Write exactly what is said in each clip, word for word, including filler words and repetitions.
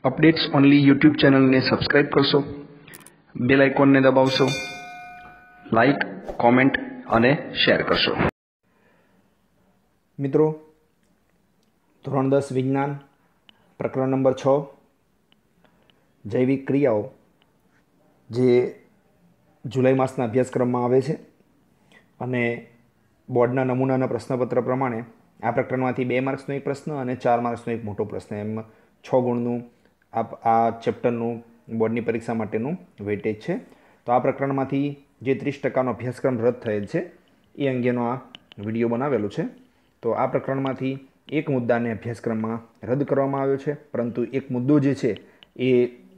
Updates only YouTube channel ने subscribe करशो, bell icon ने दबावशो, लाइक कॉमेंट અને શેર કરશો। મિત્રો, ધોરણ દસ વિજ્ઞાન પ્રકરણ નંબર છ જૈવિક ક્રિયાઓ જે જુલાઈ માસના અભ્યાસક્રમમાં આવે છે અને બોર્ડના નમૂનાના પ્રશ્નપત્ર પ્રમાણે આ પ્રકરણમાંથી બે માર્ક્સનો એક પ્રશ્ન અને ચાર માર્ક્સનો એક મોટો પ્રશ્ન એમ છ ગુણનું આ આ ચેપ્ટરનું બોર્ડની પરીક્ષા માટેનું વેટેજ છે। તો આ પ્રકરણમાંથી જે ત્રીસ ટકાનો અભ્યાસક્રમ રદ થયેલ છે એ અંગેનો આ વિડીયો બનાવેલો છે। તો આ પ્રકરણમાંથી એક મુદ્દાને અભ્યાસક્રમમાં રદ કરવામાં આવ્યો છે, પરંતુ એક મુદ્દો જે છે એ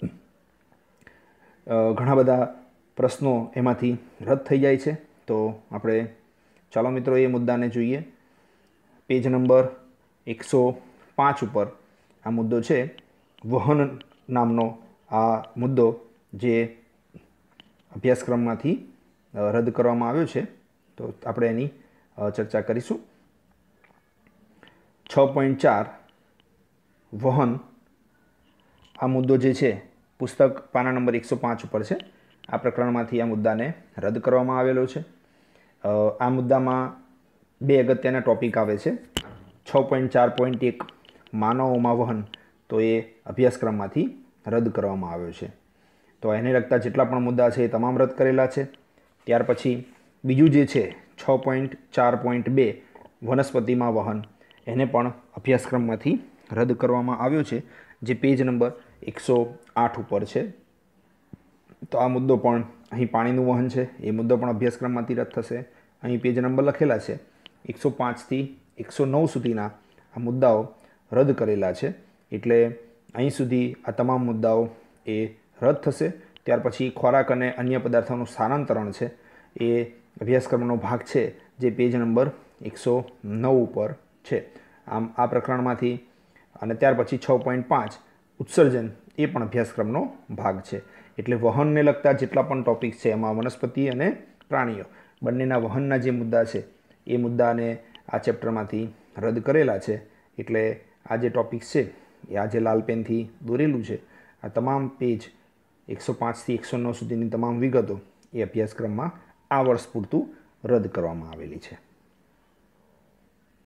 ઘણા બધા પ્રશ્નો એમાંથી રદ થઈ જાય છે। તો આપણે ચાલો મિત્રો એ મુદ્દાને જોઈએ। પેજ નંબર એકસો પાંચ ઉપર આ મુદ્દો છે, વહન નામનો આ મુદ્દો જે અભ્યાસક્રમમાંથી રદ કરવામાં આવ્યો છે। તો આપણે એની ચર્ચા કરીશું। છ પોઈન્ટ ચાર વહન આ મુદ્દો જે છે પુસ્તક પાના નંબર એકસો પાંચ ઉપર છે। આ પ્રકરણમાંથી આ મુદ્દાને રદ કરવામાં આવેલો છે। આ મુદ્દામાં બે અગત્યના ટોપિક આવે છે। છ પોઈન્ટ ચાર પોઈન્ટ એક માનવોમાં વહન, તો એ અભ્યાસક્રમમાંથી રદ કરવામાં આવ્યો છે। તો એને લગતા જેટલા પણ મુદ્દા છે એ તમામ રદ કરેલા છે। ત્યાર પછી બીજું જે છે છ પોઈન્ટ ચાર પોઈન્ટ બે વનસ્પતિમાં વહન, એને પણ અભ્યાસક્રમમાંથી રદ કરવામાં આવ્યો છે, જે પેજ નંબર એકસો આઠ ઉપર છે। તો આ મુદ્દો પણ અહીં પાણીનું વહન છે, એ મુદ્દો પણ અભ્યાસક્રમમાંથી રદ થશે। અહીં પેજ નંબર લખેલા છે, એકસો પાંચથી એકસો નવ સુધીના આ મુદ્દાઓ રદ કરેલા છે, એટલે અહીં સુધી આ તમામ મુદ્દાઓ એ રદ થશે। ત્યાર પછી ખોરાક અને અન્ય પદાર્થોનું સ્થાનાંતરણ છે, એ અભ્યાસક્રમનો ભાગ છે, જે પેજ નંબર એકસો નવ ઉપર છે। આમ આ પ્રકરણમાંથી અને ત્યાર પછી છ પોઈન્ટ પાંચ ઉત્સર્જન, એ પણ અભ્યાસક્રમનો ભાગ છે। એટલે વહનને લગતા જેટલા પણ ટોપિક છે એમાં વનસ્પતિ અને પ્રાણીઓ બંનેના વહનના જે મુદ્દા છે એ મુદ્દાને આ ચેપ્ટરમાંથી રદ કરેલા છે। એટલે આ જે ટોપિક છે એ આ જે લાલ પેનથી દોરેલું છે, આ તમામ પેજ એકસો પાંચથી એકસો નવ સુધીની તમામ વિગતો એ અભ્યાસક્રમમાં આ વર્ષ પૂરતું રદ કરવામાં આવેલી છે।